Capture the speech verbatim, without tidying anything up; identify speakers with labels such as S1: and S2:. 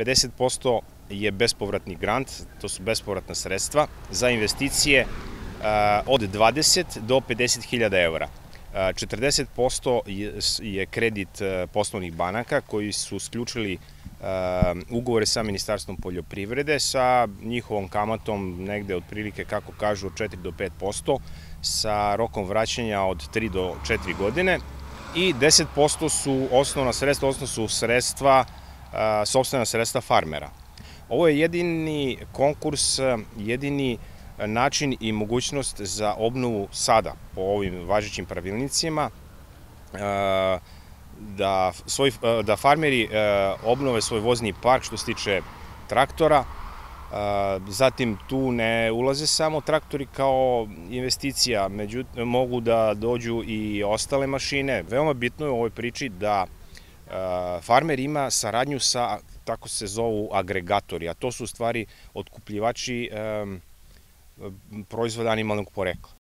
S1: pedeset posto je bespovratni grant, to su bespovratna sredstva za investicije od dvadeset do pedeset hiljada evra. četrdeset posto je kredit poslovnih banaka koji su sključili ugovore sa Ministarstvom poljoprivrede sa njihovom kamatom negde otprilike, kako kažu, od četiri do pet posto sa rokom vraćanja od tri do četiri godine i deset posto su osnovna sredstva, osnovno su sredstva, sopstvena sredstva farmera. Ovo je jedini konkurs, jedini način i mogućnost za obnovu sada po ovim važećim pravilnicima da, svoj, da farmeri obnove svoj vozni park što se tiče traktora. Zatim tu ne ulaze samo traktori kao investicija, međutim mogu da dođu i ostale mašine. Veoma bitno je u ovoj priči da farmer ima saradnju sa, tako se zovu, agregatori, a to su u stvari otkupljivači proizvoda animalnog porekla.